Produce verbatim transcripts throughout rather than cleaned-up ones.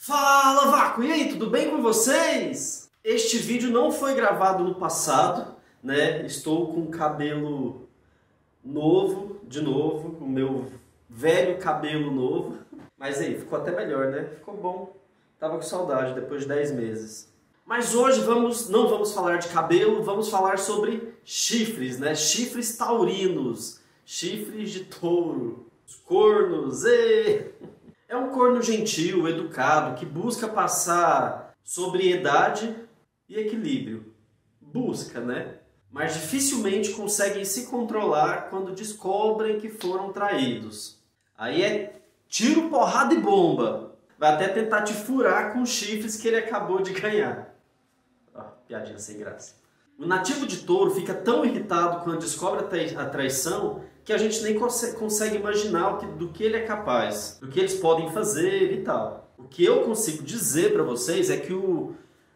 Fala, Vácuo! E aí, tudo bem com vocês? Este vídeo não foi gravado no passado, né? Estou com cabelo novo, de novo, o meu velho cabelo novo. Mas aí, ficou até melhor, né? Ficou bom. Tava com saudade depois de dez meses. Mas hoje vamos, não vamos falar de cabelo, vamos falar sobre chifres, né? Chifres taurinos, chifres de touro, os cornos, e... É um corno gentil, educado, que busca passar sobriedade e equilíbrio. Busca, né? Mas dificilmente conseguem se controlar quando descobrem que foram traídos. Aí é tiro, porrada e bomba. Vai até tentar te furar com os chifres que ele acabou de ganhar. Ó, piadinha sem graça. O nativo de touro fica tão irritado quando descobre a traição que a gente nem consegue imaginar o que, do que ele é capaz, do que eles podem fazer e tal. O que eu consigo dizer para vocês é que o,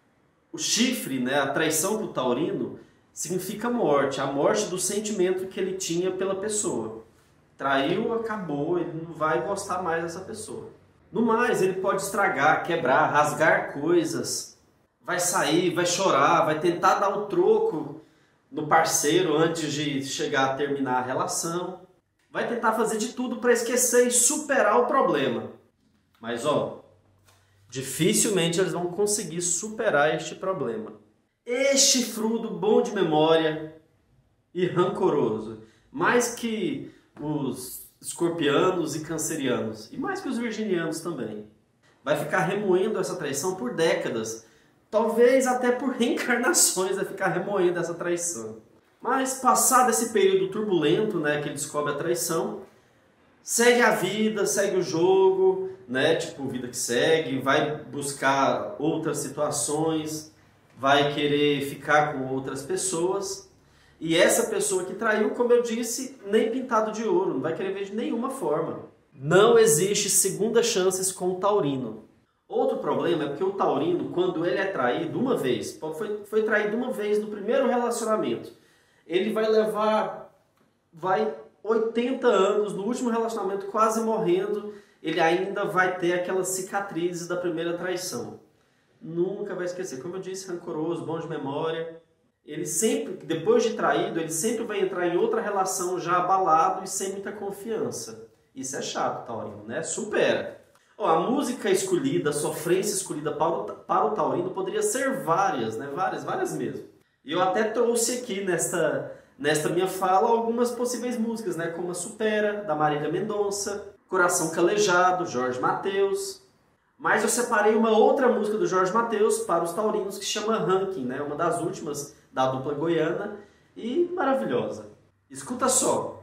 o chifre, né, a traição para o taurino, significa morte, a morte do sentimento que ele tinha pela pessoa. Traiu, acabou, ele não vai gostar mais dessa pessoa. No mais, ele pode estragar, quebrar, rasgar coisas, vai sair, vai chorar, vai tentar dar o troco no parceiro antes de chegar a terminar a relação. Vai tentar fazer de tudo para esquecer e superar o problema. Mas ó, dificilmente eles vão conseguir superar este problema. Este fruto bom de memória e rancoroso, mais que os escorpianos e cancerianos, e mais que os virginianos também, vai ficar remoendo essa traição por décadas. Talvez até por reencarnações vai ficar remoendo essa traição. Mas passado esse período turbulento, né, que ele descobre a traição, segue a vida, segue o jogo, né, tipo vida que segue, vai buscar outras situações, vai querer ficar com outras pessoas. E essa pessoa que traiu, como eu disse, nem pintado de ouro, não vai querer ver de nenhuma forma. Não existe segunda chances com o taurino. Outro problema é porque o taurino, quando ele é traído uma vez, foi, foi traído uma vez no primeiro relacionamento, ele vai levar vai oitenta anos, no último relacionamento quase morrendo, ele ainda vai ter aquelas cicatrizes da primeira traição. Nunca vai esquecer. Como eu disse, rancoroso, bom de memória. Ele sempre, depois de traído, ele sempre vai entrar em outra relação já abalado e sem muita confiança. Isso é chato, taurino, né? Supera. A música escolhida, a sofrência escolhida para o, para o taurino poderia ser várias, né? Várias, várias mesmo. E eu até trouxe aqui nesta, nesta minha fala algumas possíveis músicas, né? Como a Supera, da Marília Mendonça, Coração Calejado, Jorge Mateus. Mas eu separei uma outra música do Jorge Mateus para os taurinos que se chama Ranking, né? Uma das últimas da dupla goiana e maravilhosa. Escuta só.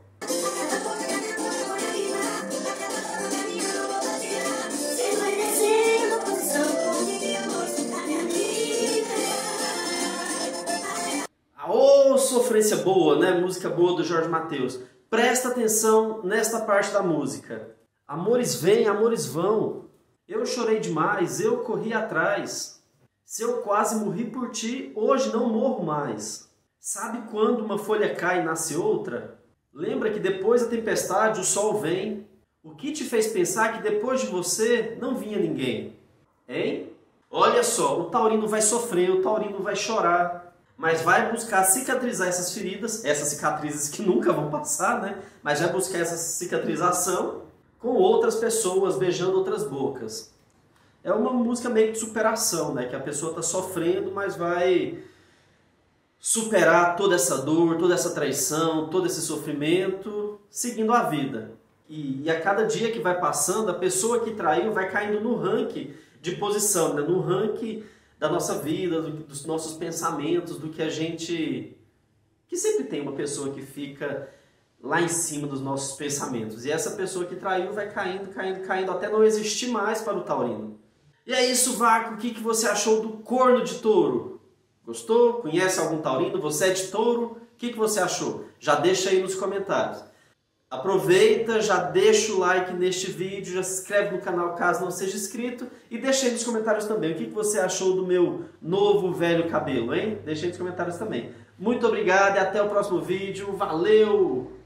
Ô, sofrência boa, né? Música boa do Jorge Mateus. Presta atenção nesta parte da música. Amores vêm, amores vão. Eu chorei demais, eu corri atrás. Se eu quase morri por ti, hoje não morro mais. Sabe quando uma folha cai e nasce outra? Lembra que depois da tempestade o sol vem? O que te fez pensar que depois de você não vinha ninguém? Hein? Olha só, o taurino vai sofrer, o taurino vai chorar, mas vai buscar cicatrizar essas feridas, essas cicatrizes que nunca vão passar, né? Mas vai buscar essa cicatrização com outras pessoas, beijando outras bocas. É uma música meio de superação, né? Que a pessoa está sofrendo, mas vai superar toda essa dor, toda essa traição, todo esse sofrimento, seguindo a vida. E, e a cada dia que vai passando, a pessoa que traiu vai caindo no ranking de posição, né? No ranking da nossa vida, do, dos nossos pensamentos, do que a gente... Que sempre tem uma pessoa que fica lá em cima dos nossos pensamentos. E essa pessoa que traiu vai caindo, caindo, caindo, até não existir mais para o taurino. E é isso, Vácuo. O que, que você achou do corno de touro? Gostou? Conhece algum taurino? Você é de touro? O que, que você achou? Já deixa aí nos comentários. Aproveita, já deixa o like neste vídeo, já se inscreve no canal caso não seja inscrito e deixa aí nos comentários também o que você achou do meu novo velho cabelo, hein? Deixa aí nos comentários também. Muito obrigado e até o próximo vídeo. Valeu!